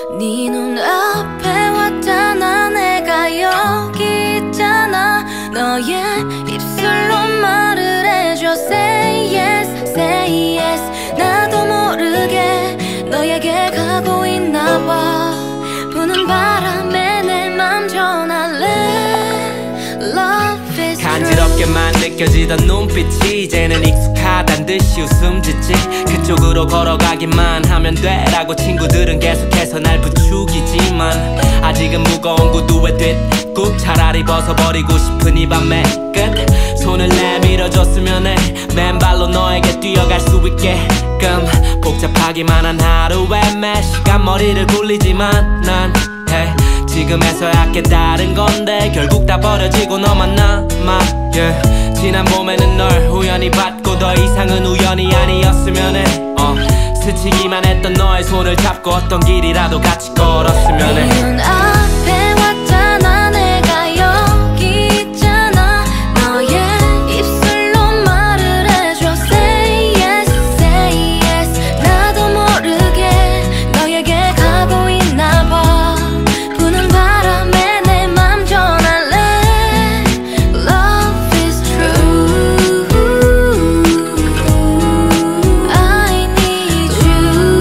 네 눈앞에 왔잖아. 내가 여기 있잖아. 너의 입술로 말을 해줘. Say yes, say yes. 나도 모르게 너에게 가고 있나봐. 부는 바람에 내 맘 전할래. Love is true. 간지럽게만 느껴지던 눈빛이 이제는 익숙하단 듯이 웃음 짓지. 그쪽으로 걸어가기만 하면 돼라고 친구들은 계속해서 날 부추기지만 아직은 무거운 구두에 뒷굽. 차라리 벗어버리고 싶은 이 밤의 끝. 손을 내밀어줬으면 해. 맨발로 너에게 뛰어갈 수 있게끔. 복잡하기만 한 하루에 매 시간 머리를 굴리지만 난 hey, 지금에서야 깨달은 건데 결국 다 버려지고 너만 남아. yeah. 지난 봄에는 널 우연히 봤고 더 이상은 우연이 아니었으면 해. 스치기만 했던 너의 손을 잡고 어떤 길이라도 같이 걸었으면 해. 네 눈앞에 왔잖아. 내가 여기 있잖아. 너의 입술로 말을 해줘. Say yes, say yes. 나도 모르게 너에게 가고 있나봐. 부는 바람에 내 맘 전할래. Love is true. I need you.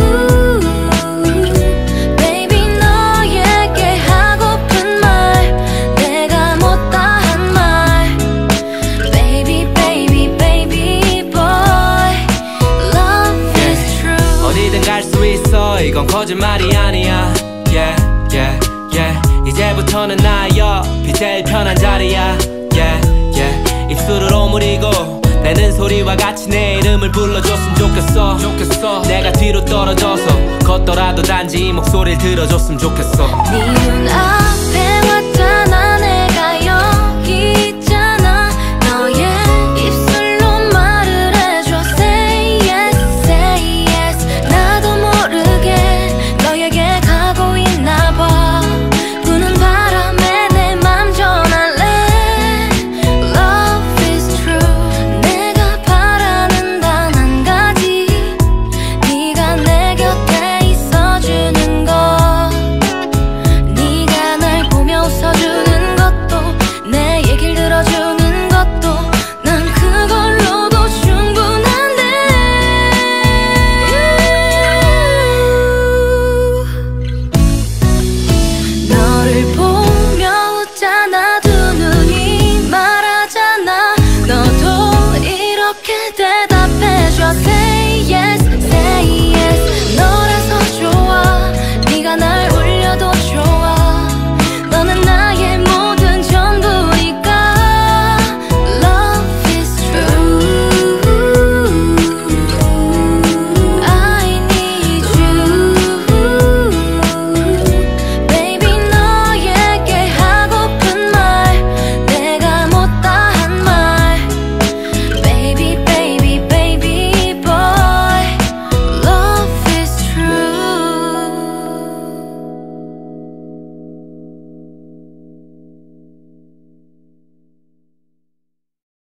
Baby 너에게 하고픈 말 내가 못다 한 말. Baby baby baby boy. Love is true. 어디든 갈 수 있어. 이건 거짓말이 아니야. Yeah, yeah, yeah. 이제부터는 나의 옆이 제일 편한 자리야. Yeah, yeah. 입술을 오므리고 내는 소리와 같이 내 이름을 불러줬으면 좋겠어. 내가 뒤로 떨어져서 걷더라도 단지 이 목소리를 들어줬으면 좋겠어. 네 눈앞에